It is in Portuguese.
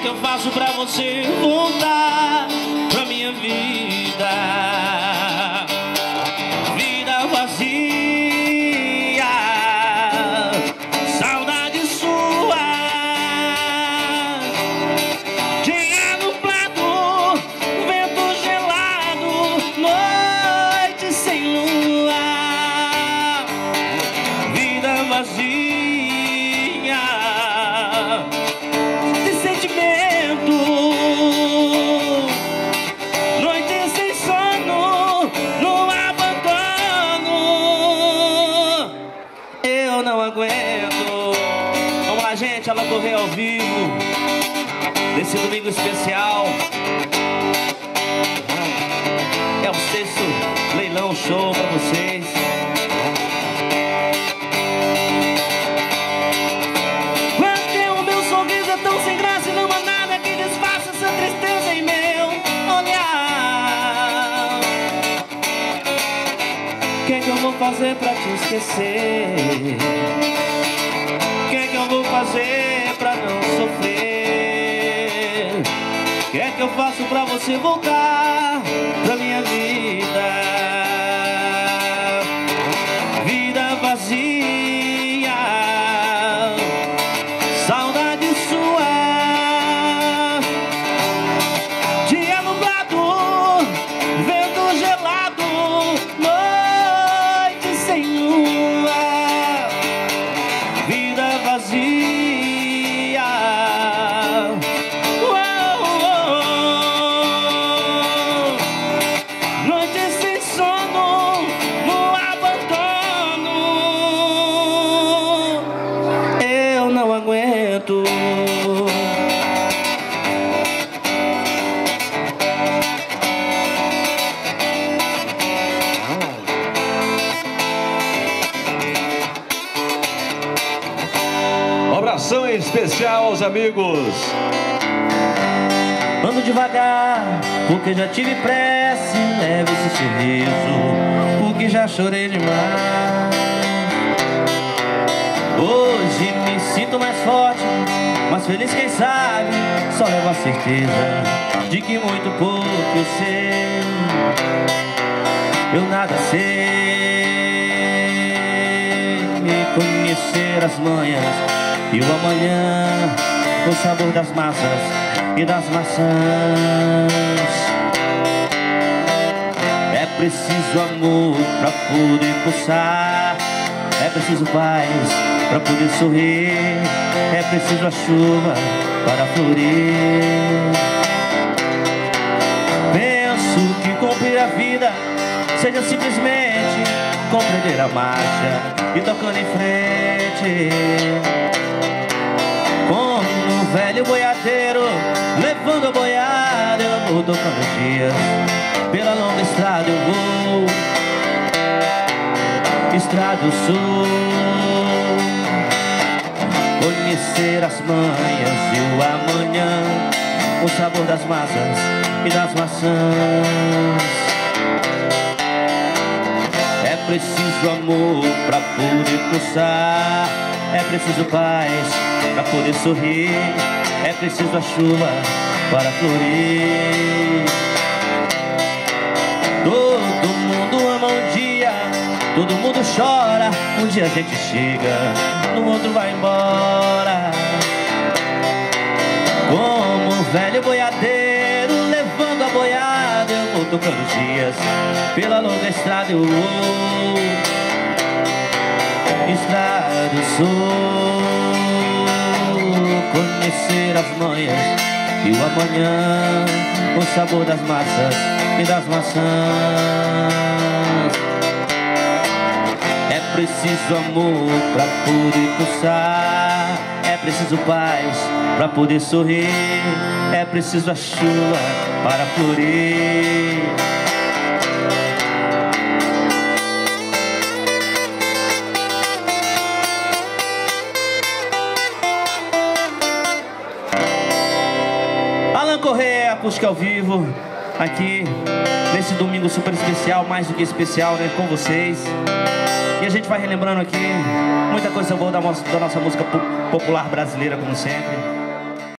que eu faço pra você voltar pra minha vida? Vida vazia, saudade sua. Dia nublado, vento gelado, noite sem lua. Vida vazia de sentimento, noite sem sono, no abandono. Eu não aguento. Vamos lá, gente, ela correu ao vivo nesse domingo especial. É o 6º leilão show pra vocês. Porque o meu sorriso é tão sem graça e não há nada que disfarce essa tristeza em meu olhar. O que é que eu vou fazer pra te esquecer? O que é que eu vou fazer pra não sofrer? O que é que eu faço pra você voltar pra minha vida? Vida vazia, saudade sua. Dia nublado, vento gelado, noite sem lua. Vida vazia, noite sem sono, no abandono. Eu não aguento. Um abração especial aos amigos. Ando devagar, porque já tive pressa. Leve esse sorriso, porque já chorei demais. Hoje me sinto mais forte, mais feliz, quem sabe. Só levo a certeza de que muito pouco eu sei. Eu nada sei. Conhecer as manhas e o amanhã, o sabor das massas e das maçãs. É preciso amor pra poder pulsar. É preciso paz pra poder sorrir. É preciso a chuva para florir. Penso que cumprir a vida seja simplesmente compreender a marcha e tocando em frente. Como um velho boiadeiro levando a boiada, eu vou tocando os dias. Pela longa estrada eu vou, estrada eu sou. Conhecer as manhas e o amanhã, o sabor das massas e das maçãs. É preciso amor pra poder pulsar. É preciso paz pra poder sorrir. É preciso a chuva para florir. Todo mundo ama um dia, todo mundo chora. Um dia a gente chega, no outro vai embora. Como um velho boiadeiro levando a boiada, eu vou tocando os dias. Pela longa estrada eu vou, estrada eu sou. Conhecer as manhas e o amanhã, o sabor das massas e das maçãs. É preciso amor pra poder pulsar. É preciso paz pra poder sorrir. É preciso a chuva para florir. Alan Correia, acústica ao vivo, aqui nesse domingo super especial, mais do que especial, né, com vocês. E a gente vai relembrando aqui muita coisa boa da nossa música popular brasileira, como sempre.